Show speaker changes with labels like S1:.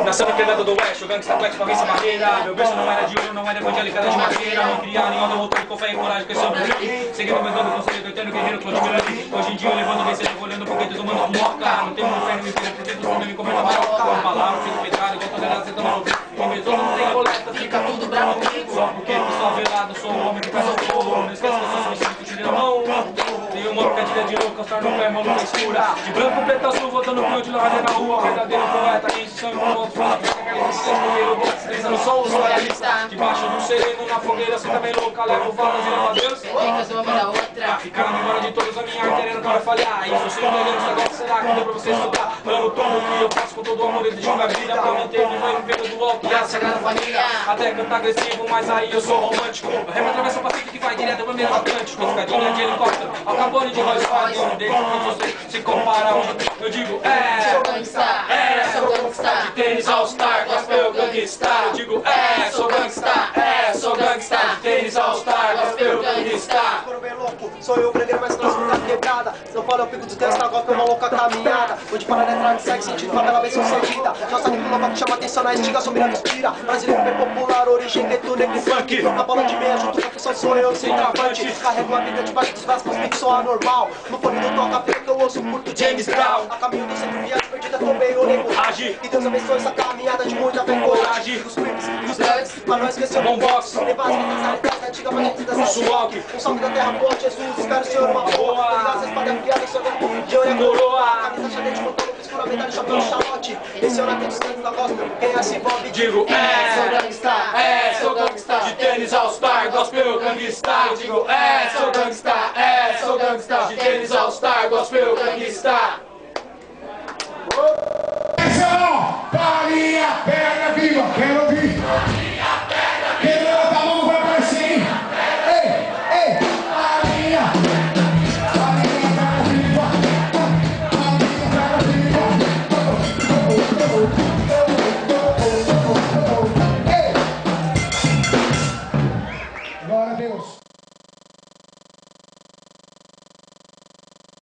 S1: Nasceu no quebrado do oeste, o gangsta flex pra vencer barreira. Meu berço não era de ouro, não era evangélica, era de madeira. Não queria nem onda, voltou com fé e coragem, que eu sobrevivi. Seguindo meu nome, conselho do eterno guerreiro, Claudio Miranda. Hoje em dia eu levando vencer, tô olhando porque Deus manda um moca. Não tem meu fé, não me vira, por dentro do me comenta maroca. Uma palavra, fico pedrado, igual tonelada, você tá maluco. Em vez não tem coleta, fica tudo bravo comigo. Só porque eu sou velado, sou um homem que faz o fogo. Não esquece que eu sou suicídio, que tira a mão. Tem uma picadilha de louco, só no pé, maluca escura. De branco, preto, azul, voltando pro de laranja na rua. Verdadeiro poeta, quem se chama com outro fala. Eu sou o royalista. Debaixo do sereno, na fogueira, você também louca. Levo valas e levo a Deus.
S2: Dicas uma da outra.
S1: Ficando embora de todos, a minha artéria não para falhar. Isso eu sei melhor, agora será que deu pra você estudar? Amo tudo que eu faço com todo o amor e deixo minha vida pra manter minha mãe vendo do alto.
S2: E a Sagrada Família.
S1: Até cantar agressivo, mas aí eu sou romântico. O remo atravessa o Pacífico que vai direto pro meio Atlântico. Escadinha de helicóptero, Al Capone de Rolls Royce. Desde que você se compara hoje, eu digo
S2: Sou gangsta, sou gangsta.
S1: De tênis All Star, gospel gangsta. Eu digo sou gangsta, sou gangsta. De tênis All Star, gospel gangsta.
S3: Foram bem louco, sou eu o pregueiro mais clássico da quebrada. Se não fala eu fico do texto, agora foi uma louca caminhada. Onde para letra de sexo, sentido favela bem sucedida. Nossa que nova que chama atenção na estiga, sou mirando inspira. Brasileiro bem popular, origem gueto, negro funk. Na bola de meia, junto com a função sou eu, sem travante. Carrego a vida debaixo dos braços, mas sou anormal. No fone do toca feito, eu ouço curto James Brown. A caminho do centro, viagem perdida, também o nego age. E Deus abençoe essa caminhada de muita fé e coragem. Dos crimes, dos drugs, pra não esquecer o boombox. Levar as mentalidades da antiga maneira dessa walk. Um salve da terra boa, Jesus, espero o Senhor uma boa. Obrigado, vocês podem afiar, sou de ouro e coroa. Camisa chadente, motor, escura, medalha, chapéu, chalote. Esse é o naquele instante da gospel, quem é se envolve.
S1: Digo
S2: Sou gangsta,
S1: sou gangsta. De tênis All Star, gospel gangsta. Eu digo sou gangsta, sou gangsta. De tênis All Star, gospel gangsta.